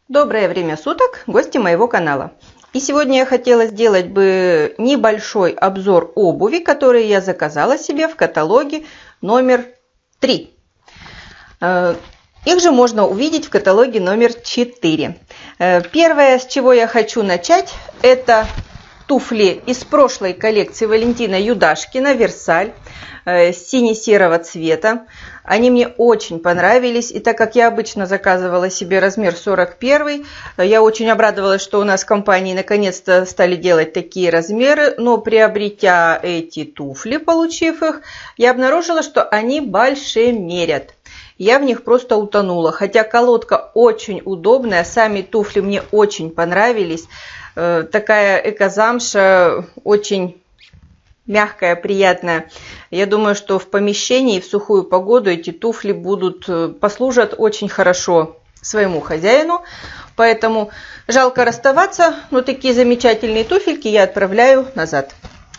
Доброе время суток, гости моего канала. И сегодня я хотела сделать бы небольшой обзор обуви, которые я заказала себе в каталоге номер 3. Их же можно увидеть в каталоге номер 4. Первое, с чего я хочу начать, это туфли из прошлой коллекции Валентина Юдашкина «Версаль» сине-серого цвета. Они мне очень понравились, и так как я обычно заказывала себе размер 41, я очень обрадовалась, что у нас в компании наконец-то стали делать такие размеры, но приобретя эти туфли, получив их, я обнаружила, что они большемерят. Я в них просто утонула, хотя колодка очень удобная, сами туфли мне очень понравились, такая эко-замша, очень мягкая, приятная. Я думаю, что в помещении в сухую погоду эти туфли послужат очень хорошо своему хозяину. Поэтому жалко расставаться, но такие замечательные туфельки я отправляю назад.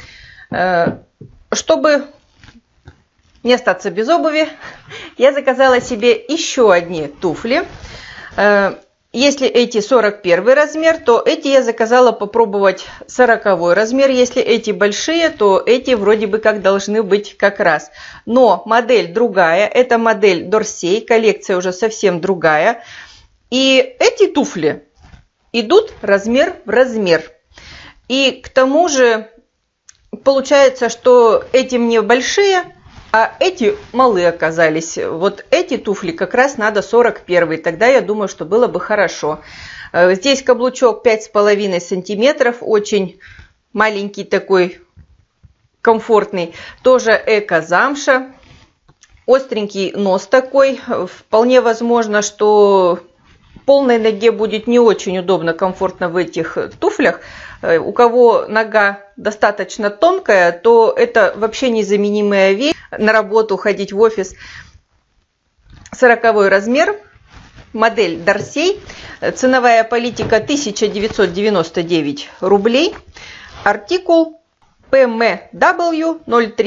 Чтобы не остаться без обуви, я заказала себе еще одни туфли. Если эти 41 размер, то эти я заказала попробовать 40 размер. Если эти большие, то эти вроде бы как должны быть как раз. Но модель другая, это модель Дорсей, коллекция уже совсем другая. И эти туфли идут размер в размер. И к тому же получается, что эти мне большие, а эти малые оказались. Вот эти туфли как раз надо 41. Тогда я думаю, что было бы хорошо. Здесь каблучок 5,5 сантиметров. Очень маленький такой, комфортный. Тоже эко-замша. Остренький нос такой. Вполне возможно, что полной ноге будет не очень удобно, комфортно в этих туфлях. У кого нога достаточно тонкая, то это вообще незаменимая вещь. На работу ходить в офис. 40 размер. Модель Дорсей. Ценовая политика 1999 рублей. Артикул PMW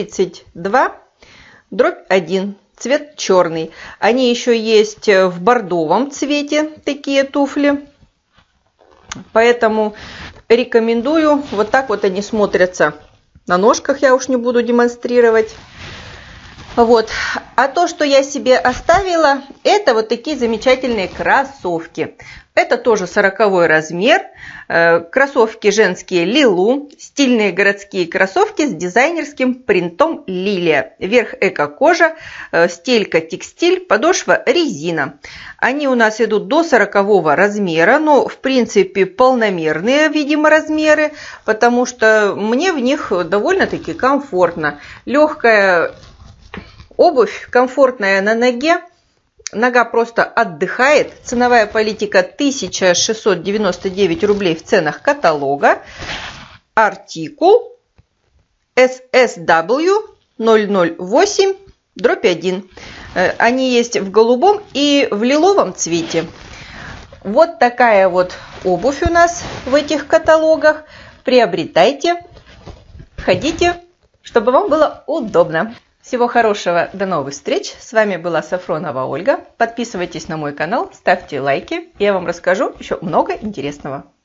032/1. Цвет черный. Они еще есть в бордовом цвете, такие туфли. Поэтому рекомендую. Вот так вот они смотрятся на ножках, я уж не буду демонстрировать. Вот. А то, что я себе оставила, это вот такие замечательные кроссовки. Это тоже 40 размер. Кроссовки женские Лилу. Стильные городские кроссовки с дизайнерским принтом лилия. Верх эко-кожа, стелька текстиль, подошва резина. Они у нас идут до 40 размера, но в принципе полномерные, видимо, размеры, потому что мне в них довольно-таки комфортно. Легкая обувь, комфортная на ноге. Нога просто отдыхает. Ценовая политика 1699 рублей в ценах каталога. Артикул SSW 008/1. Они есть в голубом и в лиловом цвете. Вот такая вот обувь у нас в этих каталогах. Приобретайте, ходите, чтобы вам было удобно. Всего хорошего, до новых встреч. С вами была Сафронова Ольга. Подписывайтесь на мой канал, ставьте лайки. Я вам расскажу еще много интересного.